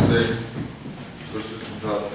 день. Прошу сідати.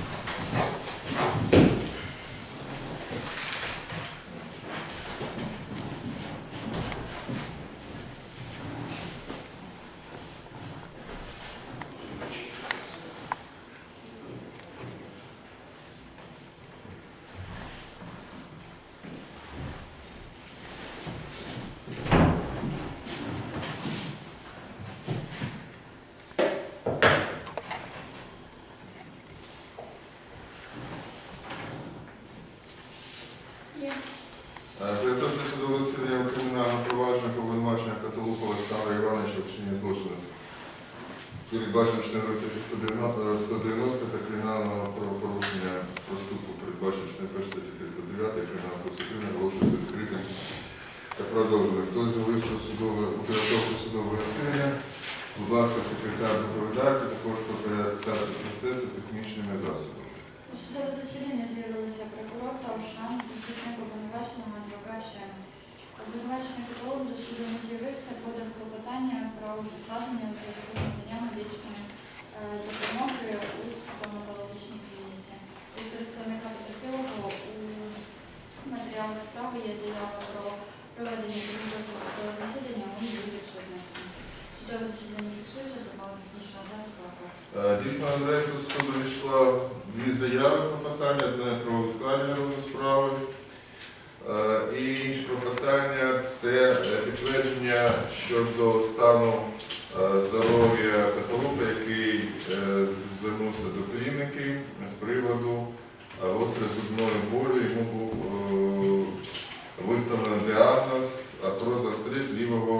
Передовше судове засідання кримінального провадження по обвинуваченню Котолупа Олександра Івановича в вчиненні злочину, передбачено частиною статті 190 та кримінального правопорушення проступку, передбачено частиною статті 309 кримінального процесуального оголошується відкритим та продовженим. Хто з'явився у підготовку судового засідання, будь ласка, секретар, доповідайте також про реалізацію процесу технічними засобами. У судове засідання з'явилися прокурор та Ошан, захисник обвинуваченого адвокат Шем. Обвинувачений Котолуп до суду не з'явився, подав клопотання про відкладення у зв'язку з наданням медичної допомоги у стоматологічній клініці. Від представника потерпілого у матеріалах справи є заява про проведення підготовки судового засідання у її відсутності. Судове засідання фіксується за технічного засобу. Дійсно, на адресу суду йшла дві заяви клопотання, одне про відкладення розгляду справи. І інше клопотання – це підтвердження щодо стану здоров'я Котолупа, який звернувся до клініки з приводу гострої зубної болі. Йому був виставлений діагноз артроз артрит лівого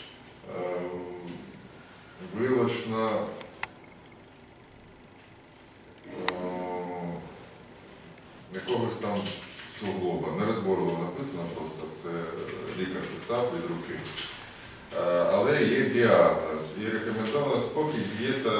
вилочна якогось там суглоба. Нерозборливо написано, просто це лікар писав від руки. Але є діагноз і рекомендовано спокій, дієта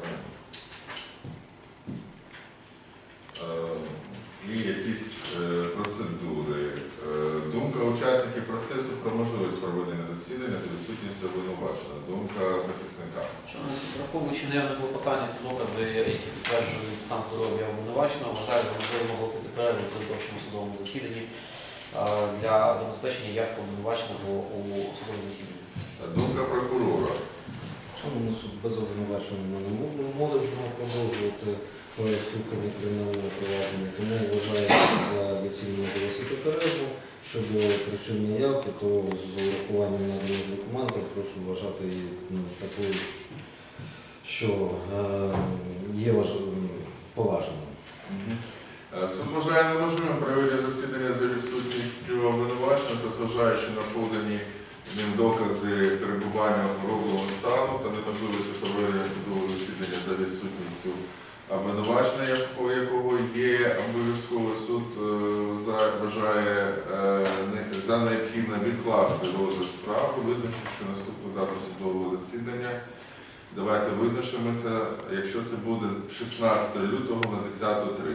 і якісь процедури. Думка учасників процесу про можливість проведення засідання за відсутністю обвинуваченого. Думка захисника. Враховуючи наявне клопотання та докази, які підтверджують стан здоров'я обвинуваченого, вважаю за можливим оголосити перерву в підготовчому судовому засіданні для забезпечення явки обвинуваченого у судове засідання. Думка прокурора. Шановний суд, без обвинувачення не можемо продовжувати слухання кримінального провадження, тому вважаю за доцільно оголосити перерву. Щодо причини явки, то з урахуванням наданих документів прошу вважати такою, що є поважною. Суд вважає неможливим проведення засідання за відсутністю обвинувачення та зважаючи на подані ним докази перебування хворобного стану та неможливості проведення судового засідання за відсутністю обвинувачення, по якого є обов'язково, суд вважає за необхідне відкласти розгляд справи, визначивши наступну дату судового засідання. Давайте визначимося, якщо це буде 16 лютого на 10:30.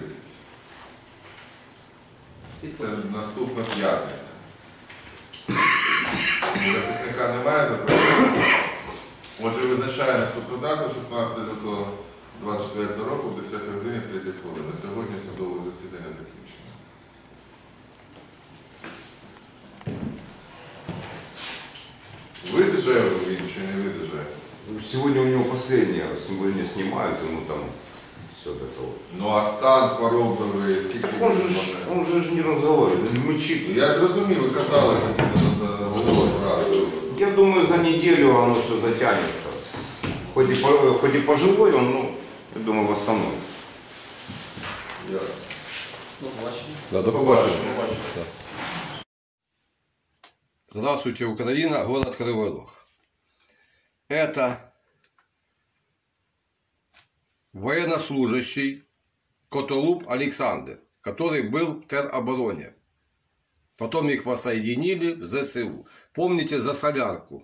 Це наступна п'ятниця. Захисника немає запрошення. Отже, визначає наступну дату 16 лютого 24 року в 10 годині 30 хвилин. Сьогодні судове засідання закінчено. Выдержал він чи не выдержал? Сегодня у него последнее, сегодня снимают, ему там все это вот. Ну а стан хворобливий, скільки Он же не разговаривает, он мычит. Я зрозумів, ви казали, Я думаю, за неделю оно все затянется. Хоть и пожилой, он, ну, я думаю, восстановит. Да, до побачення. Здравствуйте, Украина, город Кривой Рог. Это военнослужащий Котолуп Александр, который был в теробороне. Потом их посоединили в ЗСУ. Помните за солярку?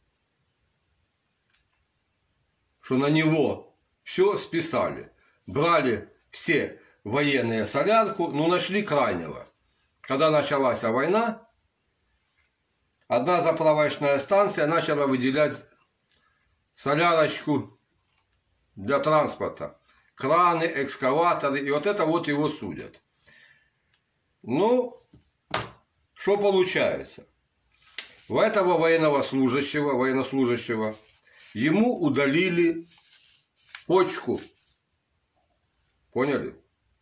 Что на него все списали. Брали все военные солярку, но нашли крайнего. Когда началась война, одна заправочная станция начала выделять солярочку для транспорта. Краны, экскаваторы. И вот это вот его судят. Ну, что получается? У этого военнослужащего, ему удалили почку. Поняли?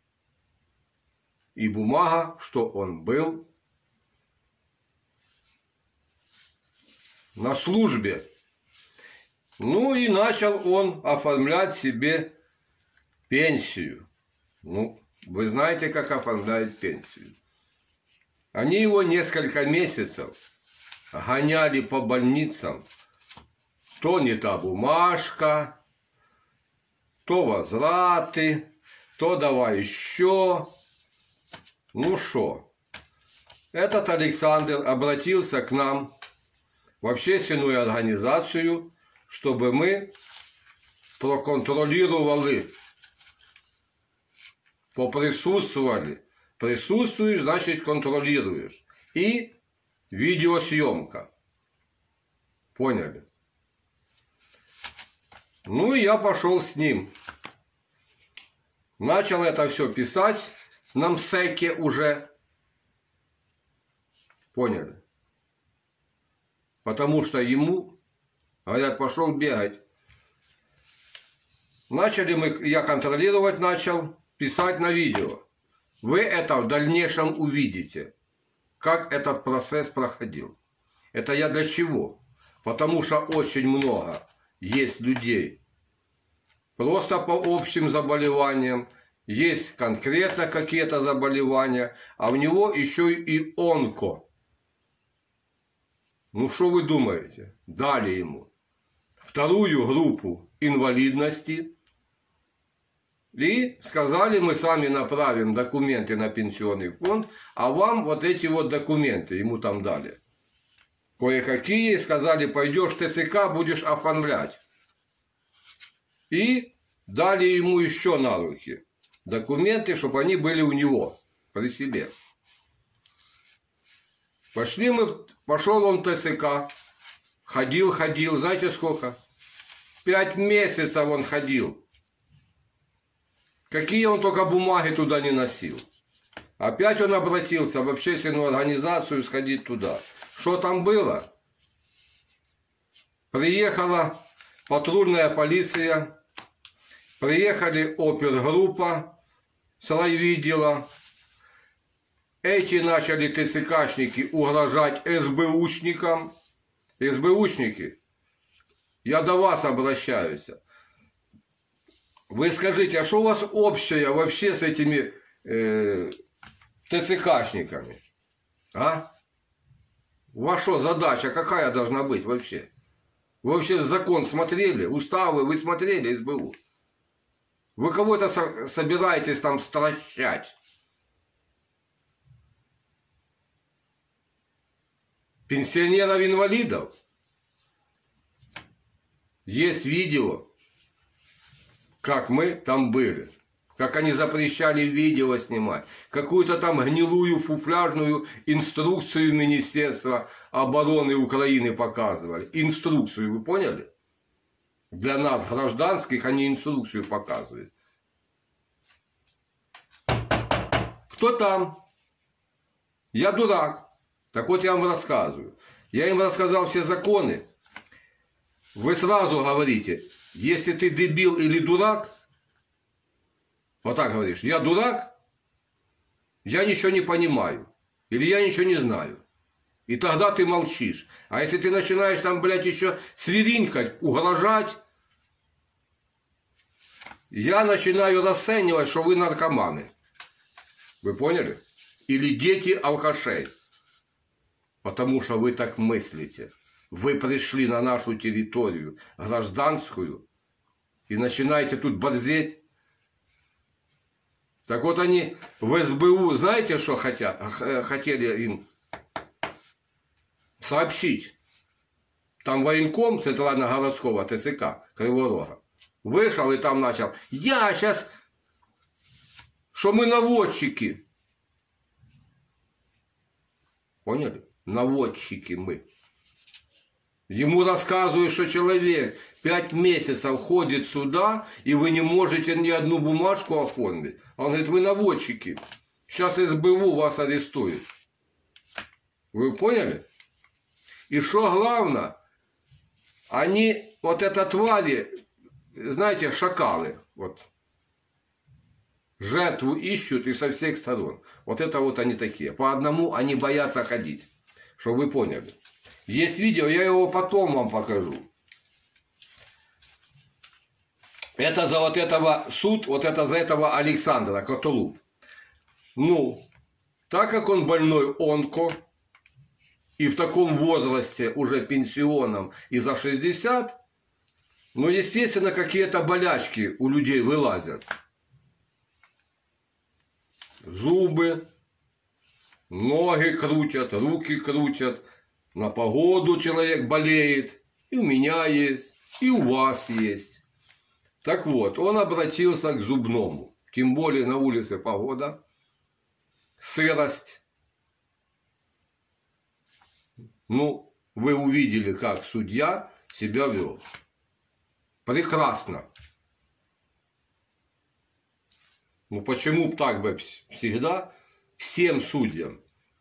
И бумага, что он был на службе. Ну и начал он оформлять себе пенсию. Ну, вы знаете, как оформляют пенсию. Они его несколько месяцев гоняли по больницам. То не та бумажка, то возвраты, то давай еще. Ну что, этот Александр обратился к нам в общественную организацию, чтобы мы проконтролировали, поприсутствовали. Присутствуешь, значит контролируешь. И видеосъемка. Поняли? Ну и я пошел с ним. Начал это все писать на МСЭКе уже. Поняли? Потому что ему, говорят, пошел бегать. Я контролировать начал, писать на видео. Вы это в дальнейшем увидите, как этот процесс проходил. Это я для чего? Потому что очень много есть людей просто по общим заболеваниям, есть конкретно какие-то заболевания, а у него еще и онко. Ну что вы думаете? Дали ему вторую группу инвалидности. И сказали, мы сами направим документы на пенсионный фонд, а вам вот эти вот документы ему там дали. Кое-какие, сказали, пойдешь в ТЦК, будешь оформлять. И дали ему еще на руки документы, чтобы они были у него, при себе. Пошел он в ТЦК, ходил, знаете сколько? 5 месяцев он ходил. Какие он только бумаги туда не носил. Опять он обратился в общественную организацию сходить туда. Что там было? Приехала патрульная полиция, приехали опергруппа с райвидела. Эти начали ТЦКшники угрожать СБУшникам. СБУшники, я до вас обращаюсь. Вы скажите, а что у вас общее вообще с этими ТЦКшниками? А? У вас что, задача какая должна быть вообще? Вы вообще закон смотрели, уставы вы смотрели, СБУ? Вы кого-то собираетесь там стращать? Пенсионеров-инвалидов? Есть видео, как мы там были. Как они запрещали видео снимать. Какую-то там гнилую фуфляжную инструкцию Министерства обороны Украины показывали. Инструкцию, вы поняли? Для нас, гражданских, они инструкцию показывают. Кто там? Я дурак. Так вот я вам рассказываю. Я им рассказал все законы. Вы сразу говорите, если ты дебил или дурак, вот так говоришь, я дурак, я ничего не понимаю, или я ничего не знаю. И тогда ты молчишь. А если ты начинаешь там, блядь, еще свиринькать, угрожать, я начинаю расценивать, что вы наркоманы. Вы поняли? Или дети алкашей. Потому что вы так мыслите. Вы пришли на нашу территорию гражданскую и начинаете тут борзеть. Так вот они в СБУ, знаете, что хотели им сообщить? Там военком Центрально-городского ТЦК Кривого Рога вышел и там начал. Я сейчас, что мы наводчики. Поняли? Наводчики мы. Ему рассказывают, что человек 5 месяцев ходит сюда, и вы не можете ни одну бумажку оформить. Он говорит, вы наводчики. Сейчас СБУ вас арестует. Вы поняли? И что главное, они, вот это твари, знаете, шакалы, вот, жертву ищут и со всех сторон. Вот это вот они такие. По одному они боятся ходить. Чтобы вы поняли. Есть видео, я его потом вам покажу. Это за вот этого суд, вот это за этого Александра Котулуб. Ну, так как он больной онко, и в таком возрасте, уже пенсионном, и за 60, ну, естественно, какие-то болячки у людей вылазят. Зубы, ноги крутят, руки крутят, на погоду человек болеет, и у меня есть, и у вас есть. Так вот, он обратился к зубному, тем более на улице погода, сырость. Ну, вы увидели, как судья себя вел. Прекрасно. Ну, почему так бы всегда всем судьям?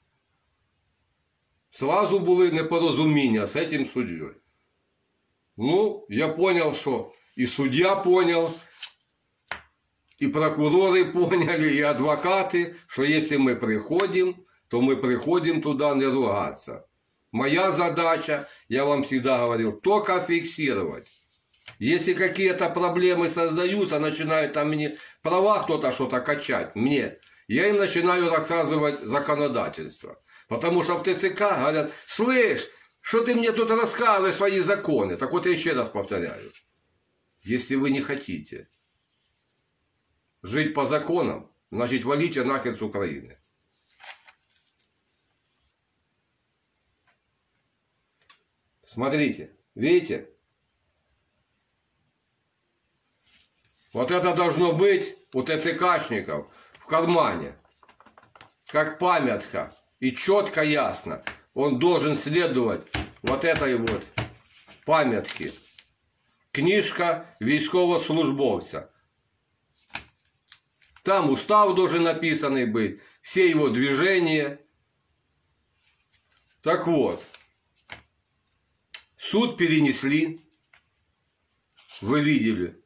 Сразу були непорозуміння з этим суддєю. Ну, я понял, что и судья понял, и прокуроры поняли, и адвокаты, что если мы приходим, то мы приходим туда не ругаться. Моя задача, я вам всегда говорил, только фиксировать. Если какие-то проблемы создаются, начинают там мне права кто-то что-то качать, мне, я им начинаю рассказывать законодательство. Потому что в ТЦК говорят, слышь, что ты мне тут рассказываешь свои законы? Так вот я еще раз повторяю. Если вы не хотите жить по законам, значит валите нахер с Украины. Смотрите, видите? Вот это должно быть у ТЦКшников в кармане, как памятка. И четко, ясно, он должен следовать вот этой вот памятке. Книжка військовослужбовця. Там устав должен написанный быть, все его движения. Так вот, суд перенесли, вы видели.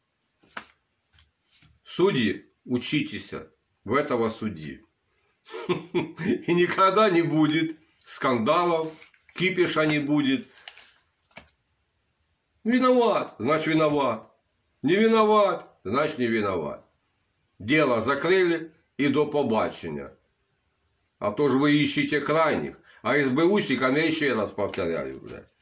Судьи, учитесь в этого судьи. И никогда не будет скандалов, кипиша не будет. Виноват, значит виноват. Не виноват, значит не виноват. Дело закрыли и до побачення. А то ж вы ищете крайних. А СБУшникам я еще раз повторяю, блядь.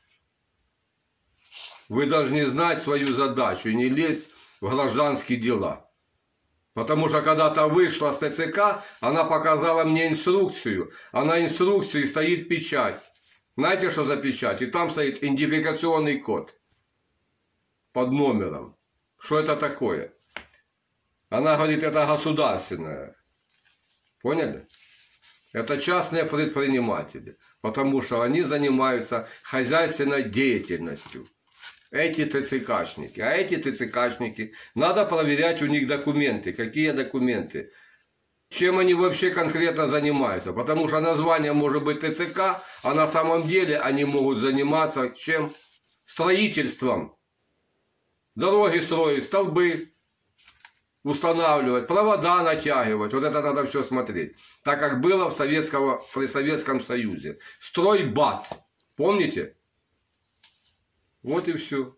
Вы должны знать свою задачу и не лезть в гражданские дела. Потому что когда-то вышла с ТЦК, она показала мне инструкцию. А на инструкции стоит печать. Знаете, что за печать? И там стоит идентификационный код. Под номером. Что это такое? Она говорит, это государственное. Поняли? Это частные предприниматели. Потому что они занимаются хозяйственной деятельностью. Эти ТЦКшники. А эти ТЦКшники, надо проверять у них документы. Какие документы? Чем они вообще конкретно занимаются? Потому что название может быть ТЦК, а на самом деле они могут заниматься чем? Строительством. Дороги строить, столбы устанавливать, провода натягивать. Вот это надо все смотреть. Так как было при Советском Союзе. Стройбат. Помните? Вот и все.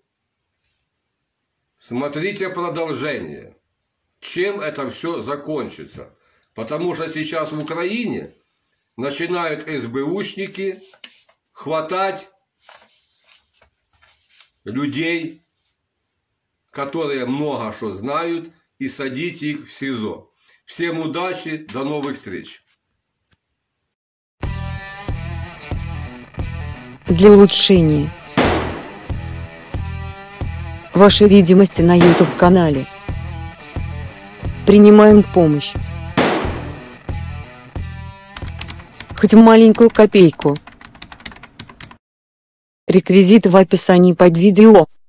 Смотрите продолжение. Чем это все закончится? Потому что сейчас в Украине начинают СБУшники хватать людей, которые много что знают, и садить их в СИЗО. Всем удачи, до новых встреч. Для улучшения вашей видимости на YouTube-канале принимаем помощь. Хоть маленькую копейку. Реквизиты в описании под видео.